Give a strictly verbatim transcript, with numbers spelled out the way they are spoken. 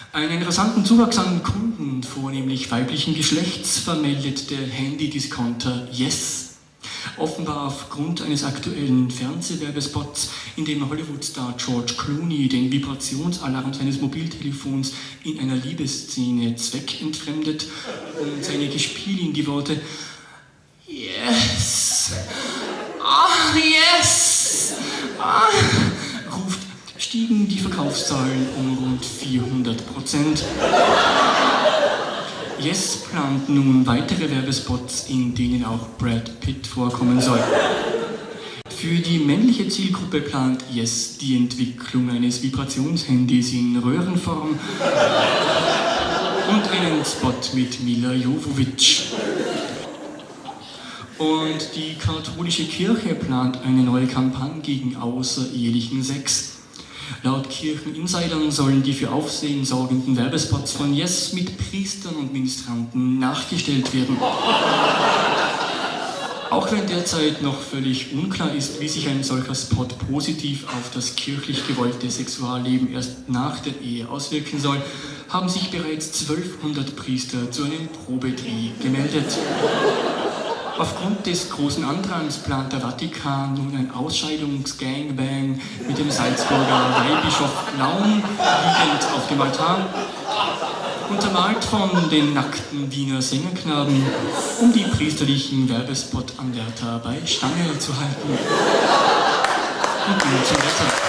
Einen rasanten Zuwachs an Kunden, vornehmlich weiblichen Geschlechts, vermeldet der Handy-Discounter Yes. Offenbar aufgrund eines aktuellen Fernsehwerbespots, in dem Hollywood-Star George Clooney den Vibrationsalarm seines Mobiltelefons in einer Liebesszene zweckentfremdet und seine Gespielin die Worte Yes, ah yes, ah, ruft, stiegen die Verkaufszahlen um rund vierhundert Prozent. Yes plant nun weitere Werbespots, in denen auch Brad Pitt vorkommen soll. Für die männliche Zielgruppe plant Yes die Entwicklung eines Vibrationshandys in Röhrenform und einen Spot mit Mila Jovovich. Und die katholische Kirche plant eine neue Kampagne gegen außerehelichen Sex. Laut Kircheninsidern sollen die für Aufsehen sorgenden Werbespots von Yes mit Priestern und Ministranten nachgestellt werden. Auch wenn derzeit noch völlig unklar ist, wie sich ein solcher Spot positiv auf das kirchlich gewollte Sexualleben erst nach der Ehe auswirken soll, haben sich bereits zwölfhundert Priester zu einem Probedreh gemeldet. Aufgrund des großen Andrangs plant der Vatikan nun ein Ausscheidungsgangbang mit dem Salzburger Weihbischof Laun liegend auf dem Altar, untermalt von den nackten Wiener Sängerknaben, um die priesterlichen Werbespot-Anwärter bei Stange zu halten. Und nun zum Wetter.